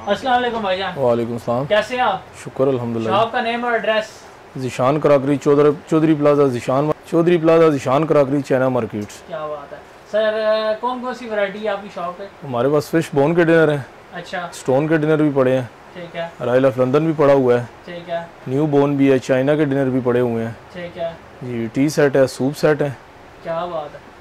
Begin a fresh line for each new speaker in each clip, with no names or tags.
अस्सलाम वालेकुम भाईजान।
वालेकुम सलाम।
कैसे हैं आप?
शुक्र अल्हम्दुलिल्लाह।
शॉप का नेम और address?
Zeeshan crockery, Chaudhry plaza Zeeshan crockery, China markets.
क्या बात है सर, कौन कौन सी वैरायटी आपकी शॉप पे?
हमारे पास फिश बोन के डिनर हैं।
अच्छा,
स्टोन के डिनर भी पड़े हैं।
ठीक है,
रॉयल ऑफ लंदन भी पड़ा हुआ है।
ठीक है,
न्यू बोन भी है, चाइना के डिनर भी पड़े हुए हैं
ठीक है।
जी। टी सेट है, सूप सेट है।
क्या बात है,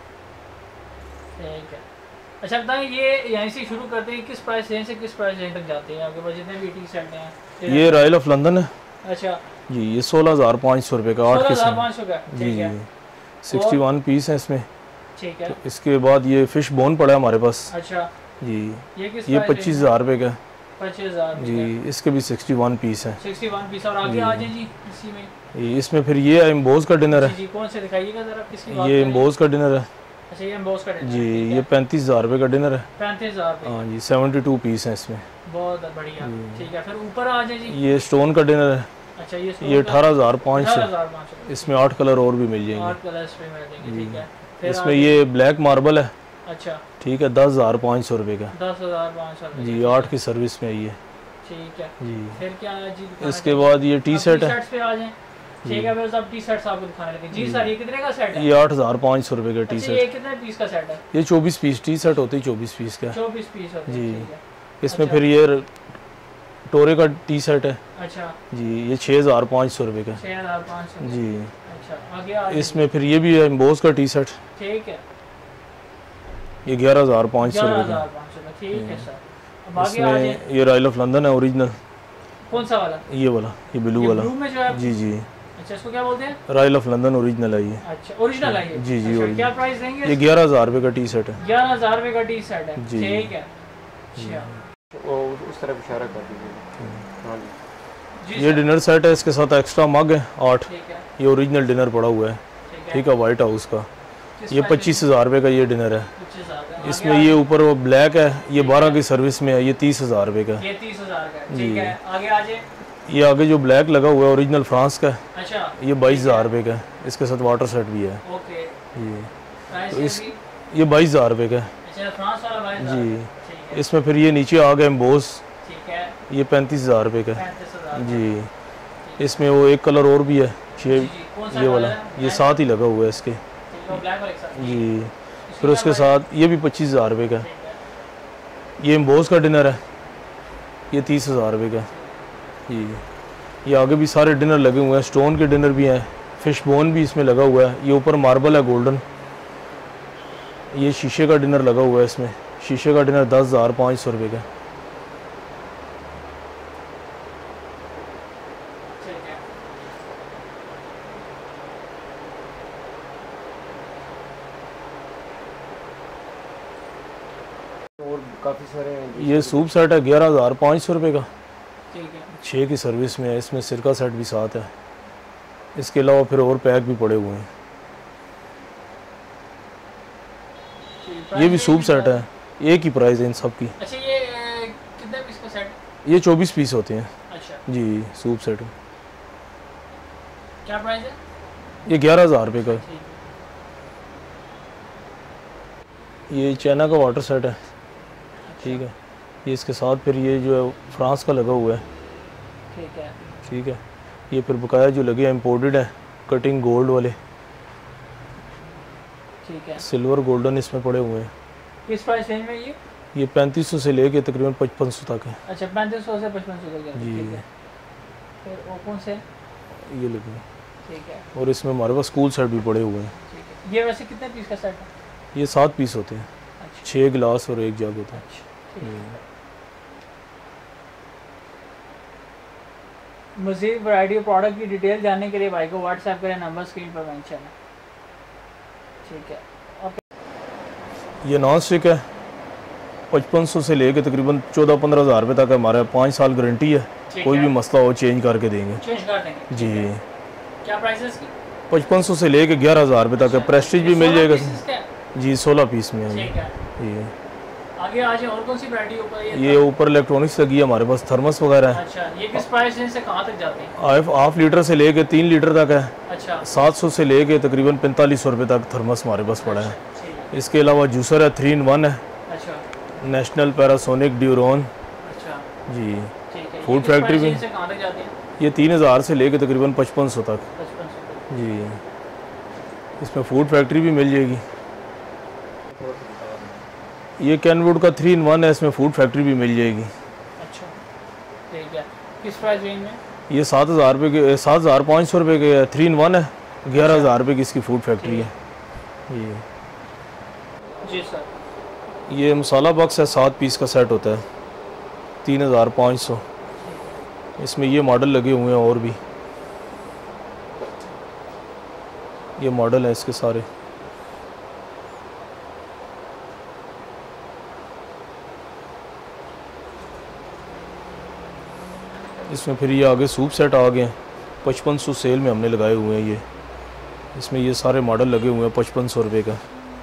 ठीक है। अच्छा बताएं, ये यहीं से शुरू करते हैं, किस प्राइस रेंज से किस प्राइस रेंज तक जाते हैं आपके पास जितने भी टी सेट हैं?
ये रॉयल ऑफ लंदन है
अच्छा
जी। ये 16,500 रुपये का 8 किस्म
16,500 का,
जी
ठीक है,
जी। 61 पीस है इसमें।
ठीक है।
तो इसके बाद ये फिश बोन पड़ा है हमारे पास
अच्छा,
जी।
ये किस
ये 25,000 रुपये का
25,000
जी। इसके भी 61 पीस है।
61 पीस। और आगे आ जाए जी इसी में।
इसमें फिर ये एम्बोज का डिनर
जी
है।
जी, कौन से दिखाइएगा जरा, किसकी बात
ये
कर रहे हैं?
एम्बोज का डिनर है
अच्छा, ये एम्बोस का डिनर
जी।
है, ठीक
ये
है।
35,000 रुपये का डिनर है।
35,000 रुपये।
हाँ जी। 72 पीस हैं इसमें।
बहुत बढ़िया, ठीक है। फिर ऊपर आ जाए जी।
ये स्टोन का डिनर है।
अच्छा,
ये
ये
18,500।
18,500।
इसमें 8 कलर और भी मिल जाएंगे।
8 कलर्स पे मिल जाएंगे, ठीक है। फिर
इसमें ये ब्लैक मार्बल है,
अच्छा,
ठीक है, 10,500 रुपये का
10,500
जी। 8 की सर्विस में आई है
ठीक है।
जी।
फिर क्या है जी?
इसके बाद ये टी सेट है।
पे आ जाए, ठीक है। फिर सब टी शर्ट्स आपको दिखाने लगे जी। सर, ये कितने का सेट है?
ये 8,500 रुपये का टी
अच्छा, ये
सेट।
कितने पीस का सेट है?
ये 24 पीस टी सेट होती है, 24 पीस का
24 पीस होते हैं,
जी।
ठीक है।
इसमें
अच्छा।
फिर ये टोरे का टी सेट है
अच्छा,
जी। ये 6,500 रुपये का
6,500
जी।
अच्छा, आगे आ जाए।
इसमें फिर ये भी है एम्बोज का टी सेट।
ठीक है,
ये 11,500 रुपये का।
11,500 का, ठीक है सर। अब आगे आ जाए।
इसमें ये रॉयल ऑफ लंदन है ओरिजिनल।
कौन सा वाला?
ये वाला, ये ब्लू वाला
ब्लू में जो है।
जी जी।
अच्छा, इसको क्या बोलते हैं?
रॉयल ऑफ लंदन ओरिजिनल है ये।
अच्छा, ओरिजिनल है ये?
जी जी,
अच्छा,
original।
क्या प्राइस देंगे?
ये 11,000 रुपये का टी सेट है।
11,000 रुपये का टी सेट है,
जी।
ठीक है। अच्छा,
उस तरफ इशारा कर दीजिए। हाँ जी।
जी
ये
सर,
डिनर सेट है, इसके साथ एक्स्ट्रा मग है 8।
ठीक है,
ये ओरिजिनल डिनर पड़ा हुआ है,
ठीक है।
ठीक है, वाइट हाउस का।
किस
ये
प्राइस में?
25,000 रुपये का ये डिनर है।
25,000 का।
इसमें
आगे
ये
आ
ऊपर वो ब्लैक है, ये 12 की सर्विस में है, ये 30,000 रुपये का।
जाए। ये 30,000 का है,
जी।
ठीक है। आगे आ जाए।
ये आगे जो ब्लैक लगा हुआ है ओरिजिनल फ्रांस का है,
अच्छा,
ये 22,000 रुपये का है। इसके साथ वाटर सेट भी है
ओके।
जी।
प्राइस
तो इस
भी?
ये 22,000 रुपये का है
अच्छा, फ्रांस वाला 22,000
जी।
ठीक है,
इसमें फिर ये नीचे आ गए एम्बोस,
ठीक है।
ये 35,000 रुपये का है
35,000
जी। इसमें वो एक कलर और भी है,
जी, जी। कौन सा
ये वाला,
कलर है?
ये साथ ही लगा हुआ है इसके
ठीक है, वो ब्लैक वाले के साथ।
जी।
इसकी
फिर उसके
क्या प्राइस?
साथ ये भी 25,000 रुपये का है।
ठीक है,
ये एम्बोस का डिनर है, ये 30,000 रुपये का जी। ये आगे भी सारे डिनर लगे हुए हैं, स्टोन के डिनर भी हैं, फिश बोन भी इसमें लगा हुआ है। ये ऊपर मार्बल है गोल्डन। ये शीशे का डिनर लगा हुआ है इसमें। शीशे का डिनर 10,500 रुपये का।
ठीक है।
और काफ़ी सारे हैं जी।
ये सूप सेट है 11,500 रुपये का,
ठीक है,
6 की सर्विस में है। इसमें सिरका सेट भी साथ है। इसके अलावा फिर और पैक भी पड़े हुए हैं।
ठीक।
ये भी
प्राइस
सूप सेट
क्या?
है, एक ही प्राइस है इन सब की।
अच्छा, ये कितने पीस का सेट?
ये 24 पीस होते हैं
अच्छा,
जी। सूप सेट
क्या प्राइस है?
ये 11,000 रुपये का।
ठीक है,
ये चाइना का वाटर सेट है, ठीक है। ये इसके साथ फिर ये जो है फ्रांस का लगा हुआ है,
ठीक है,
ठीक है। ये फिर बकाया जो लगे इम्पोर्टेड है, कटिंग गोल्ड वाले,
ठीक है।
सिल्वर गोल्डन इसमें पड़े हुए हैं।
किस प्राइस रेंज में ये?
ये 3500 से लेके तकरीबन 5500 तक है
अच्छा, 3500 से 5500 तक है,
जी।
ठीक है। फिर वो कौन से?
ये लगे हैं।
ठीक है,
और इसमें हमारे पास स्कूल सेट भी पड़े हुए हैं।
ठीक है। ये वैसे कितने पीस का सेट है?
ये 7 पीस होते हैं,
अच्छा,
6 गिलास और 1 जग होता है।
अच्छा, ठीक है। मज़ीद वैरायटी ऑफ प्रोडक्ट की डिटेल जानने के लिए भाई को व्हाट्सएप करें, नंबर स्क्रीन पर मेंशन है, ठीक है। ओके,
ये नॉन स्टिक है, 5500 से लेके तकरीबन 14-15 हज़ार रुपये तक है। हमारे 5 साल गारंटी है,
ठीक
कोई
है।
भी मसला हो चेंज करके देंगे
चेंज कर देंगे
जी।
क्या प्राइस है इसकी?
5500 से लेके 11,000 रुपये तक है। प्रेस्टीज भी मिल
16
जाएगा
pieces का है?
जी। 16 पीस में है
ठीक है।
ये।
आगे आ जाए, और कौन सी वैरायटी ऊपर
ये ऊपर इलेक्ट्रॉनिक्स लगी है हमारे पास, थर्मस वगैरह है।
अच्छा, ये किस प्राइस रेंज से कहाँ तक जाते हैं?
हाफ लीटर से लेके 3 लीटर तक है।
अच्छा,
700 से लेके तकरीबन 4500 रुपये तक थर्मस हमारे पास पड़ा है।
ठीक है।
इसके अलावा जूसर है, 3 in 1 है,
अच्छा,
नेशनल पैरासोनिक ड्यूरोन,
अच्छा,
जी।
ठीक है।
फूड फैक्ट्री भी
से कहाँ तक जाते हैं?
ये 3000 से लेके तकरीबन 5500 तक
55
जी। इसमें फूड फैक्ट्री भी मिल जाएगी। ये कैनवुड का 3 in 1 है, इसमें फूड फैक्ट्री भी मिल जाएगी।
अच्छा ठीक है। किस प्राइस रेंज में?
ये 7000 रुपये के 7500 रुपये के 3 in 1 है, 11000 रुपये की इसकी फूड फैक्ट्री है जी।
जी सर।
ये मसाला बॉक्स है, 7 पीस का सेट होता है, 3500। इसमें ये मॉडल लगे हुए हैं और भी, ये मॉडल है इसके सारे। इसमें फिर ये आगे सूप सेट आ गए हैं, 5500 सेल में हमने लगाए हुए हैं ये। इसमें ये सारे मॉडल लगे हुए हैं 5500 रुपये का।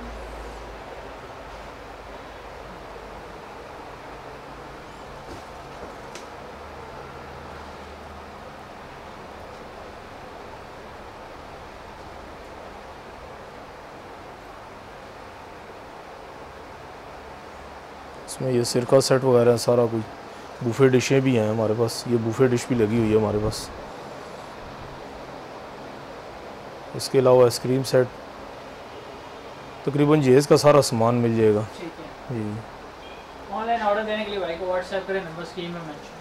इसमें ये सिरका सेट वगैरह है सारा कुछ। बूफे डिशें भी हैं हमारे पास, ये बूफे डिश भी लगी हुई है हमारे पास। इसके अलावा आइसक्रीम सेट, तकरीबन जेज़ का सारा सामान मिल जाएगा
ठीक है।
जी।
ऑनलाइन ऑर्डर देने के लिए भाई को व्हाट्सएप करें, नंबर स्क्रीन में मेंशन